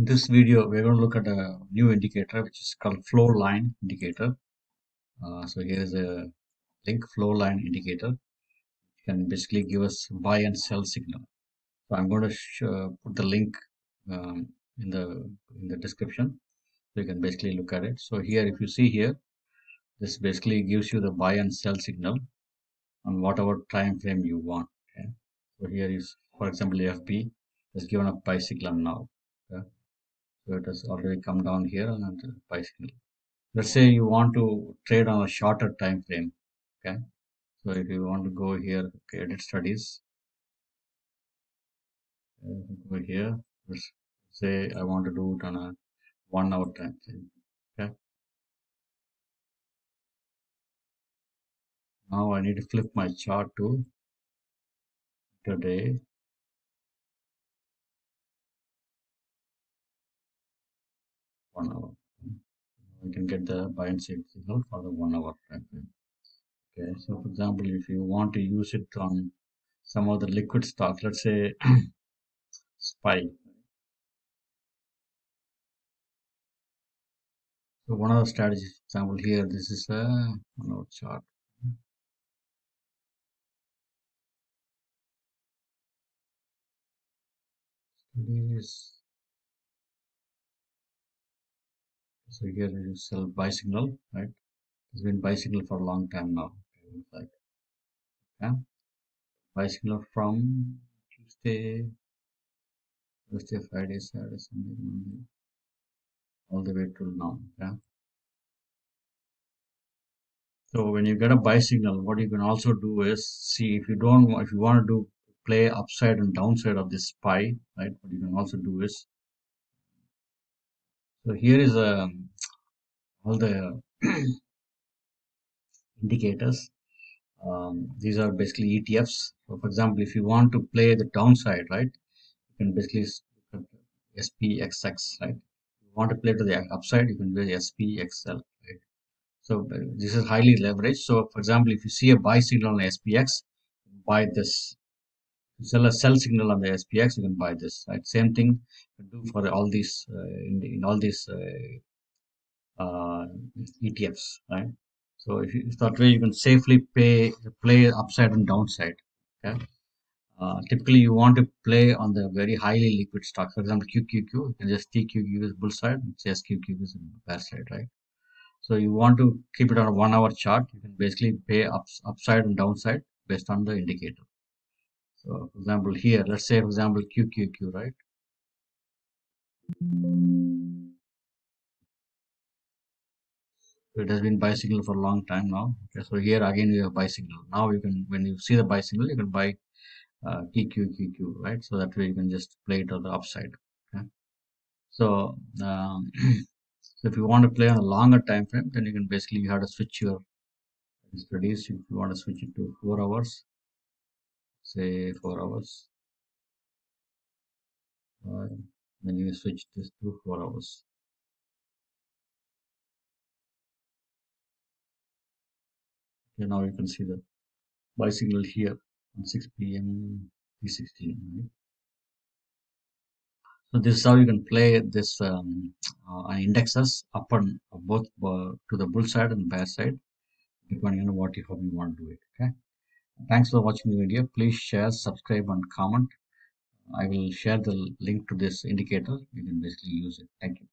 this video, we're going to look at a new indicator which is called FollowLine indicator. So here is a link, FollowLine indicator. It can basically give us buy and sell signal. So I'm going to put the link in the description, so you can basically look at it. So here, if you see here, this basically gives you the buy and sell signal on whatever time frame you want. Okay? So here is, for example, FB has given a buy signal now. Okay? So it has already come down here and buy signal. Let's say you want to trade on a shorter time frame. Okay, so if you want to go here, okay, edit studies, go here. Let's say I want to do it on a 1 hour time frame. Okay, now I need to flip my chart to today. One hour. We can get the buy and sell signal for the 1 hour time frame. Okay, so for example, if you want to use it on some of the liquid stocks, let's say SPY. So one of the strategies, for example, here, this is a 1 hour chart. Studies. So here you sell buy signal, right? It's been buy signal for a long time now. Like, yeah, buy signal from Tuesday, Friday, Saturday, Sunday, Monday, all the way till now. Yeah. So when you get a buy signal, what you can also do is see if you want to do play upside and downside of this SPY, right? What you can also do is, so here is all the indicators. These are basically ETFs. So for example, if you want to play the downside, right, you can basically look at SPXX, right? If you want to play to the upside, you can do SPXL, right? So this is highly leveraged. So for example, if you see a buy signal on SPX, buy this. If you sell a sell signal on the SPX, you can buy this, right? Same thing you can do for all these in all these ETFs, right? So if that way you can safely play upside and downside. Okay. Typically, you want to play on the very highly liquid stock. For example, QQQ, you can just TQQ is bull side, SQQ is bear side, right? So you want to keep it on a 1 hour chart. You can basically pay upside and downside based on the indicator. So, for example, here, let's say, for example, QQQ, right? So it has been buy signal for a long time now. Okay, so here again we have buy signal. Now you can, when you see the buy signal, you can buy QQQ, right? So that way you can just play it on the upside. Okay. So, so if you want to play on a longer time frame, then you can basically you have to switch your studies. If you want to switch it to 4 hours, say 4 hours, then you switch this to 4 hours. Okay, now you can see the buy signal here on 6 p.m. 3:16. Right? So this is how you can play this indexes up and both to the bull side and bear side, depending on how you want to do it. Okay. Thanks for watching the video. Please share, subscribe, and comment. I will share the link to this indicator. You can basically use it. Thank you.